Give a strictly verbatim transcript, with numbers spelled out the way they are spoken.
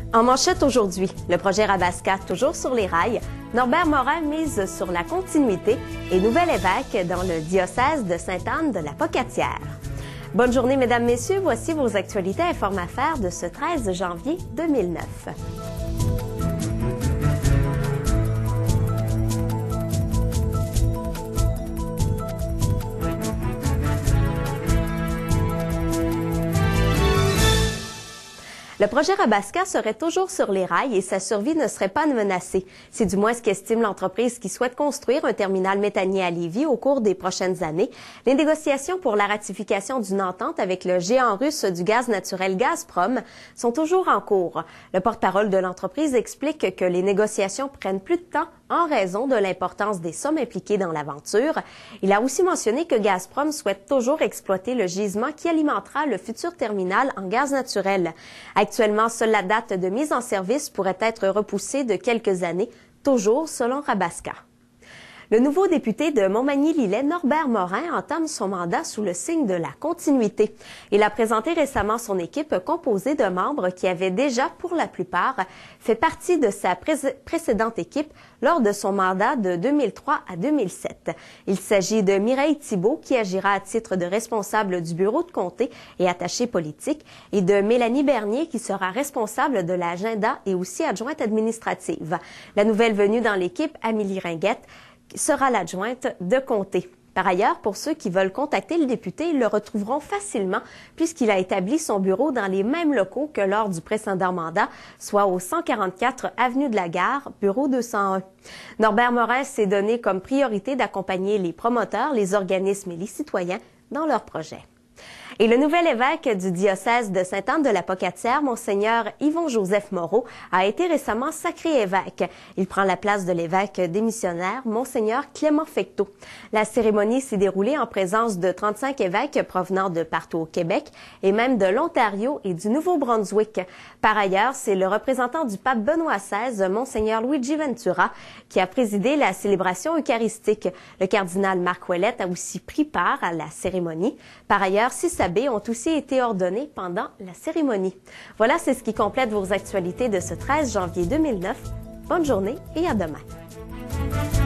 En manchette aujourd'hui, le projet Rabasca toujours sur les rails, Norbert Morin mise sur la continuité et nouvel évêque dans le diocèse de Sainte-Anne de la Pocatière. Bonne journée, mesdames, messieurs. Voici vos actualités Informe Affaires de ce treize janvier deux mille neuf. Le projet Rabasca serait toujours sur les rails et sa survie ne serait pas menacée. C'est du moins ce qu'estime l'entreprise qui souhaite construire un terminal méthanier à Lévis au cours des prochaines années. Les négociations pour la ratification d'une entente avec le géant russe du gaz naturel Gazprom sont toujours en cours. Le porte-parole de l'entreprise explique que les négociations prennent plus de temps en raison de l'importance des sommes impliquées dans l'aventure. Il a aussi mentionné que Gazprom souhaite toujours exploiter le gisement qui alimentera le futur terminal en gaz naturel. Actuellement, seule la date de mise en service pourrait être repoussée de quelques années, toujours selon Rabasca. Le nouveau député de Montmagny-Lillet, Norbert Morin, entame son mandat sous le signe de la continuité. Il a présenté récemment son équipe composée de membres qui avaient déjà, pour la plupart, fait partie de sa pré précédente équipe lors de son mandat de deux mille trois à deux mille sept. Il s'agit de Mireille Thibault, qui agira à titre de responsable du bureau de comté et attachée politique, et de Mélanie Bernier, qui sera responsable de l'agenda et aussi adjointe administrative. La nouvelle venue dans l'équipe, Amélie Ringuette, sera l'adjointe de comté. Par ailleurs, pour ceux qui veulent contacter le député, ils le retrouveront facilement puisqu'il a établi son bureau dans les mêmes locaux que lors du précédent mandat, soit au cent quarante-quatre avenue de la Gare, bureau deux cent un. Norbert Morin s'est donné comme priorité d'accompagner les promoteurs, les organismes et les citoyens dans leurs projets. Et le nouvel évêque du diocèse de Sainte-Anne de la Pocatière, Monseigneur Yvon-Joseph Moreau, a été récemment sacré évêque. Il prend la place de l'évêque démissionnaire, Monseigneur Clément Fecteau. La cérémonie s'est déroulée en présence de trente-cinq évêques provenant de partout au Québec et même de l'Ontario et du Nouveau-Brunswick. Par ailleurs, c'est le représentant du pape Benoît seize, Monseigneur Luigi Ventura, qui a présidé la célébration eucharistique. Le cardinal Marc Ouellette a aussi pris part à la cérémonie. Par ailleurs, six abbés ont aussi été ordonnés pendant la cérémonie. Voilà, c'est ce qui complète vos actualités de ce treize janvier deux mille neuf. Bonne journée et à demain.